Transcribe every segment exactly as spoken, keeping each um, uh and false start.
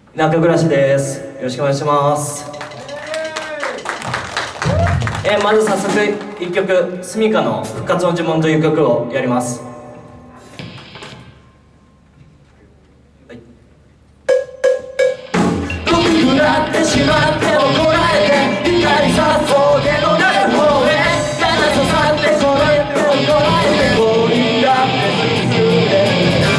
中暮らしです。よろしくお願いします。えー、まず早速いっきょくスミカの「復活の呪文」という曲をやります。はい、僕くなってしまって怒られて光さそうでのない方へ悲しさってこれって怒られて氷だって進んで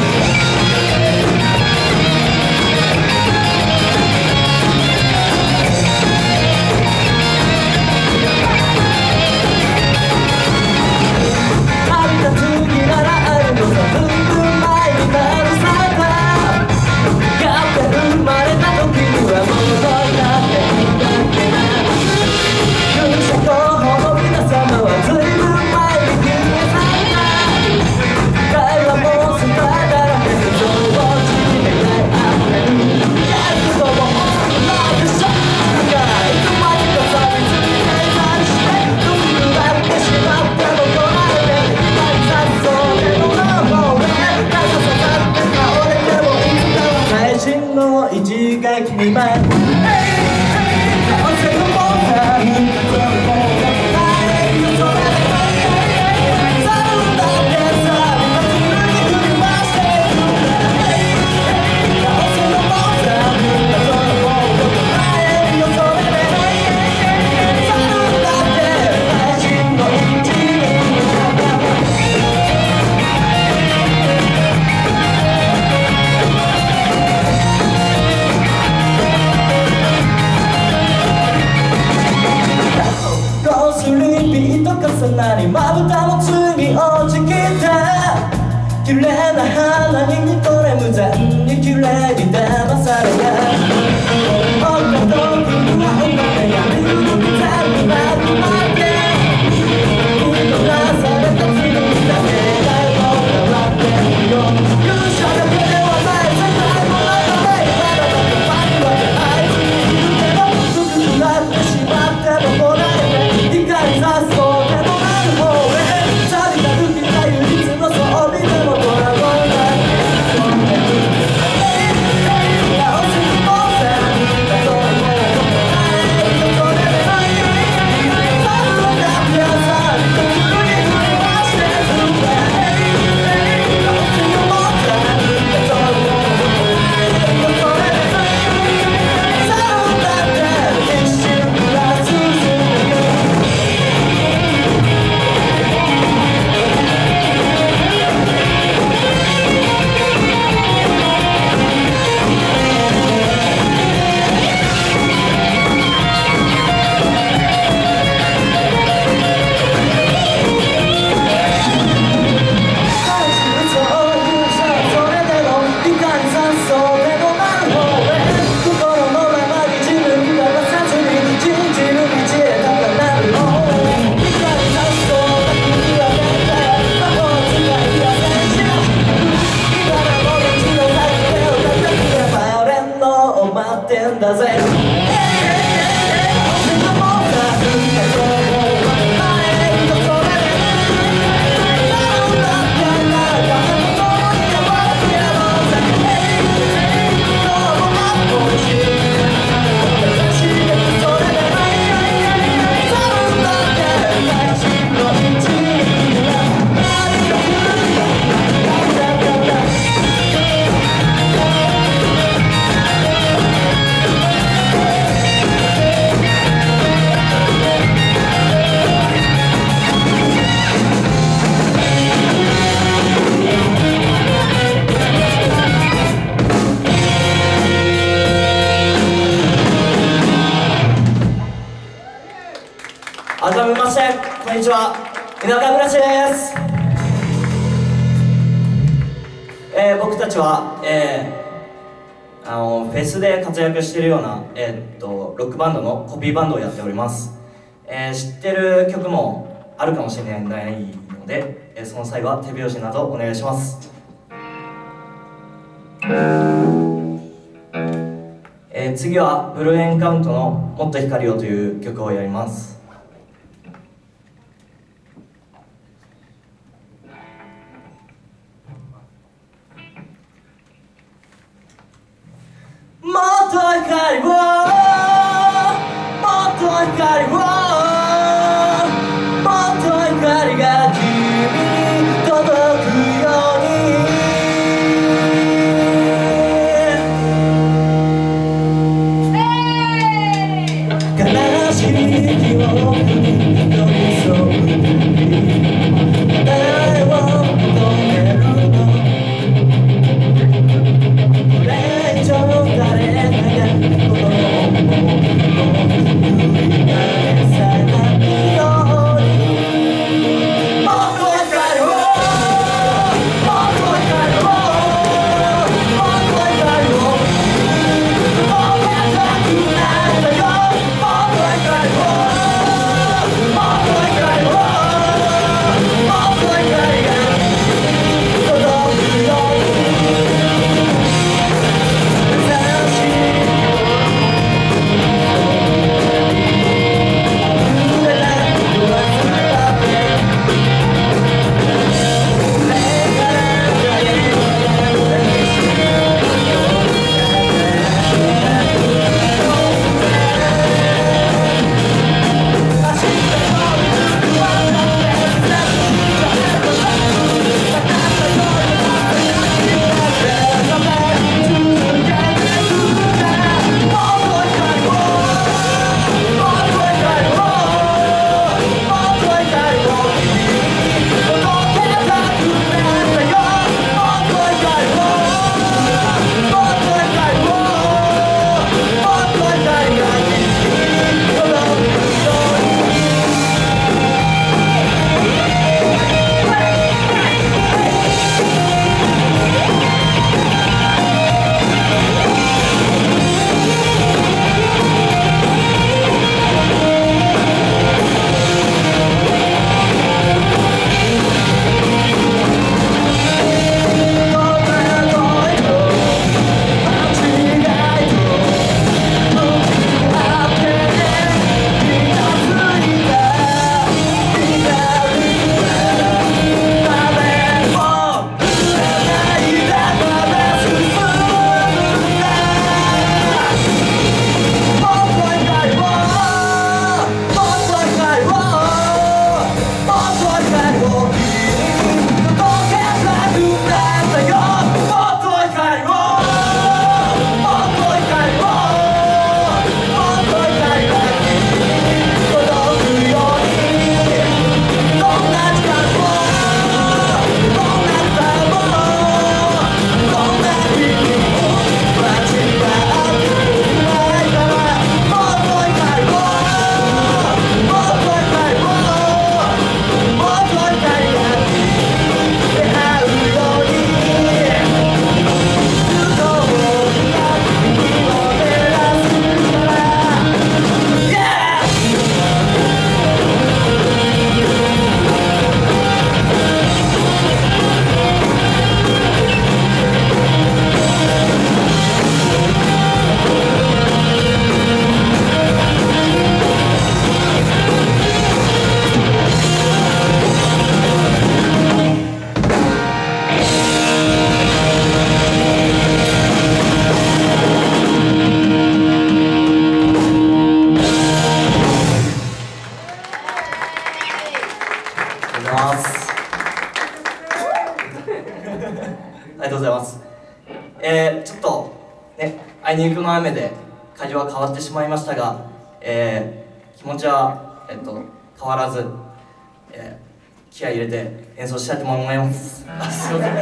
一撃に前まぶたもついに落ちきた綺麗な花に見とれ無残に綺麗に騙された僕の時はお金やめるのに全部なくなって見逃されたつもりだけだよ笑ってるよ勇者だけではない世界もないのでまだまだパリわけないいるけど低くなってしまってもこらえて光さそうでもだぜ改めましてこんにちは、田舎暮らしです。えー、僕たちは、えー、あのフェスで活躍しているような、えー、っとロックバンドのコピーバンドをやっております。えー、知ってる曲もあるかもしれないので、えー、その際は手拍子などお願いします。えー、次はブルーエンカウントの「もっと光を」という曲をやります。もっとと光をもっと光をもっと光が君に届くように悲しい記憶に寄り添う誰を求めるのこれ以上誰かがこの想いを繰り返さないようにもっと光をもっと光をもっと光をもっと高くなったよもっと光をもっと光をもっと光が届くようにありがとうございます。えー、ちょっとね、あいにくの雨で会場は変わってしまいましたが、えー、気持ちは、えっと、変わらず、えー、気合い入れて演奏したいと思います。あ、すいません。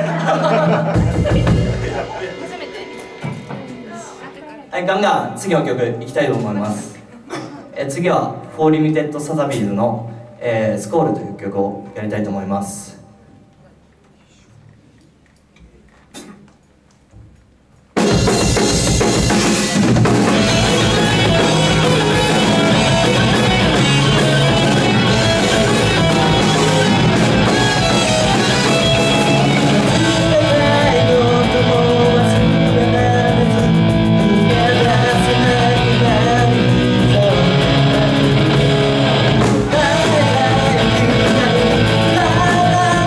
はい、ガンガン次の曲いきたいと思います。えー、次はフォーリミテッドサザビーズの、えー、スコールという曲をやりたいと思います。 La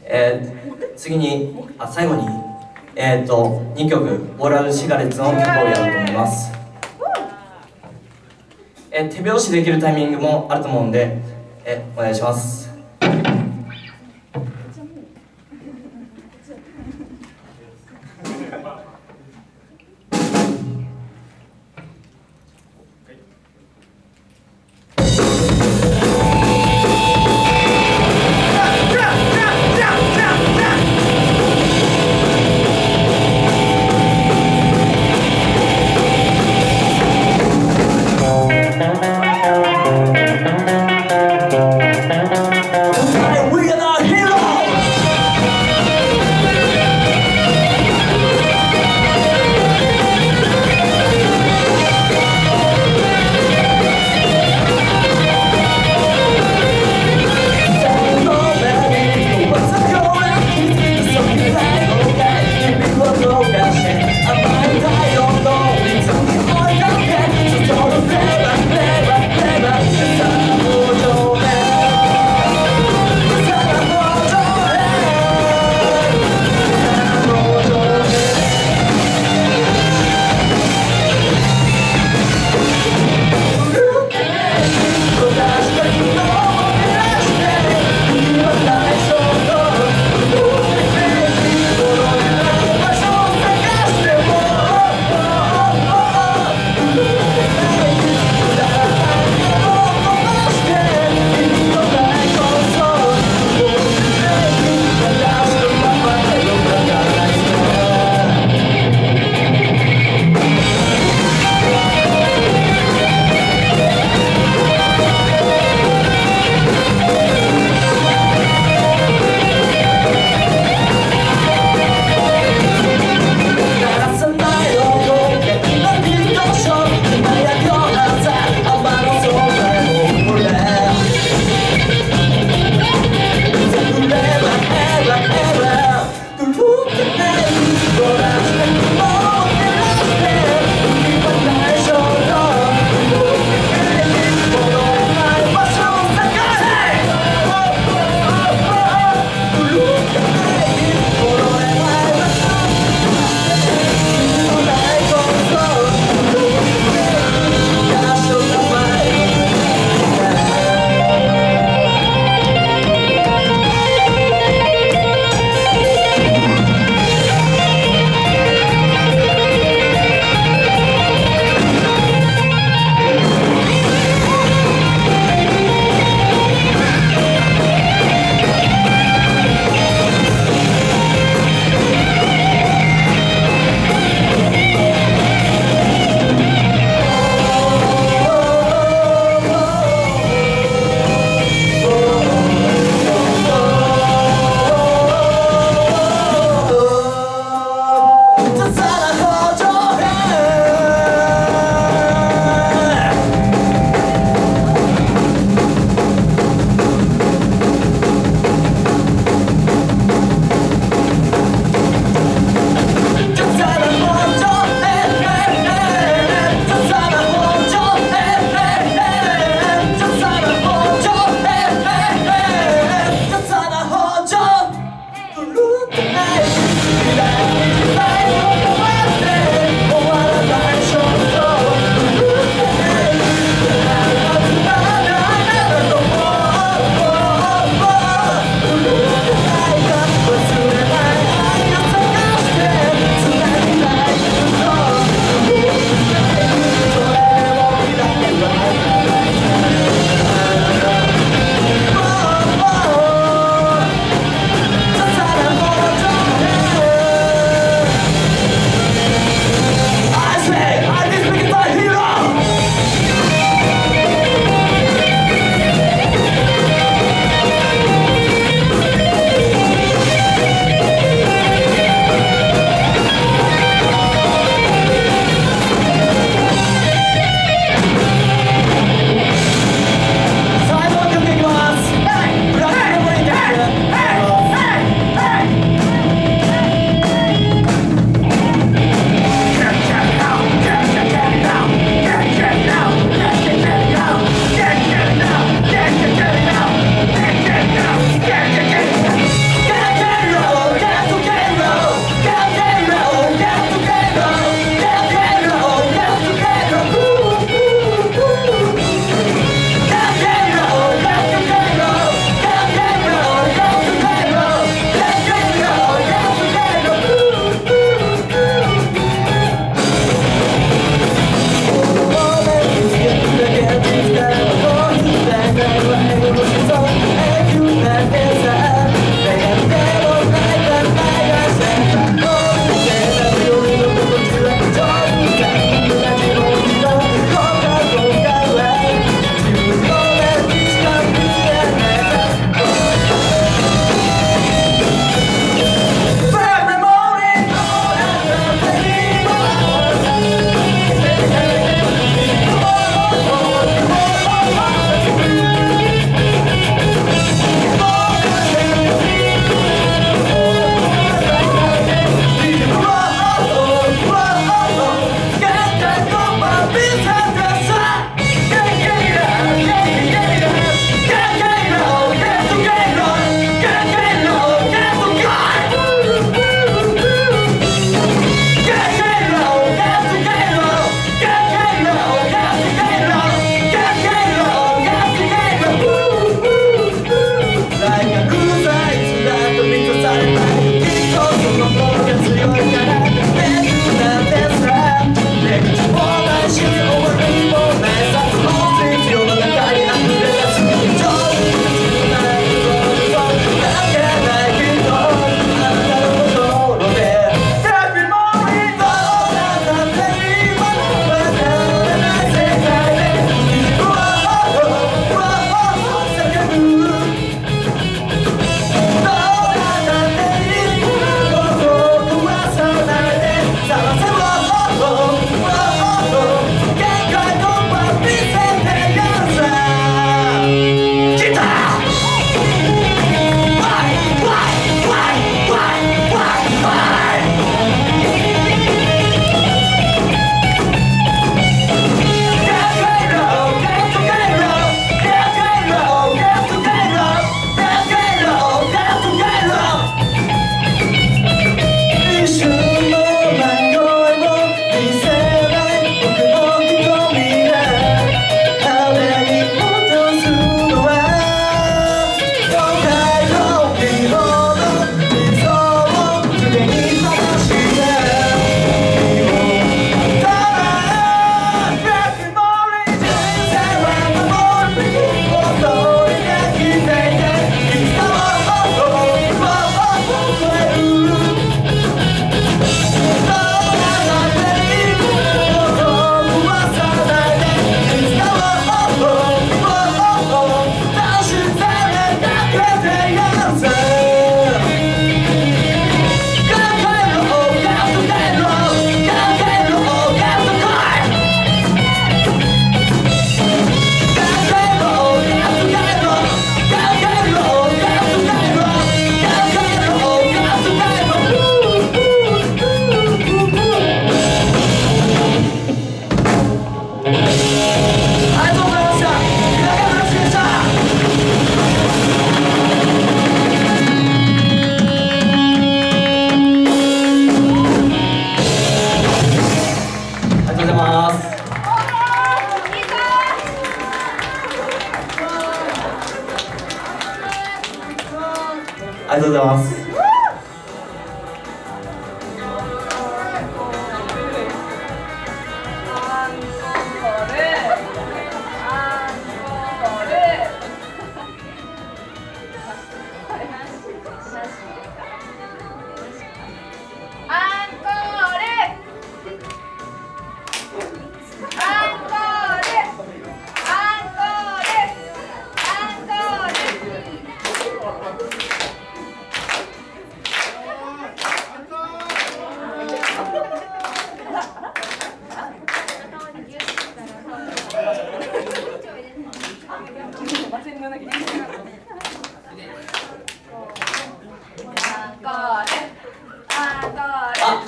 えー、次にあ最後に、えー、とにきょくオーラルシガレッツの曲をやると思います。えー、手拍子できるタイミングもあると思うんで、えー、お願いします。We are the heroes!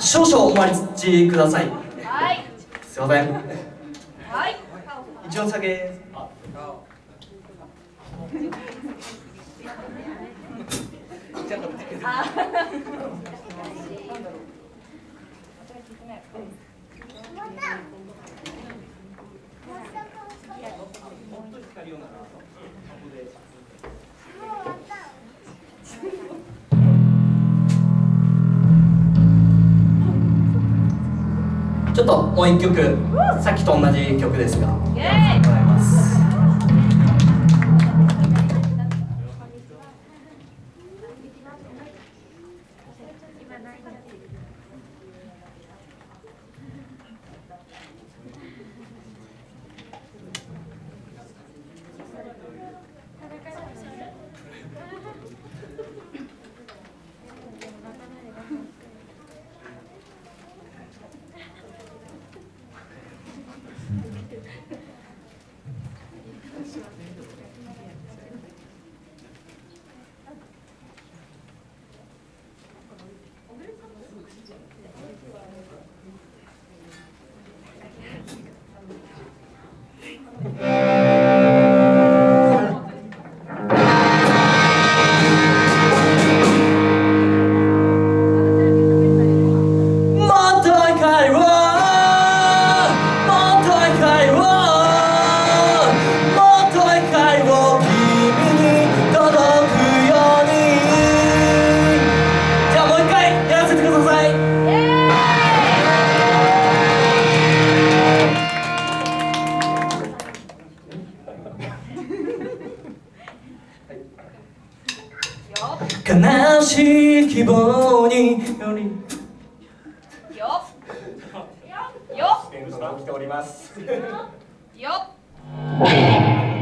少々お待ちください。 はい。 すいません。 はい。 一応下げ。あ。ちょっともう一曲、さっきと同じ曲ですが、ございます。悲しい希望によりよっよっ起きておりますよっ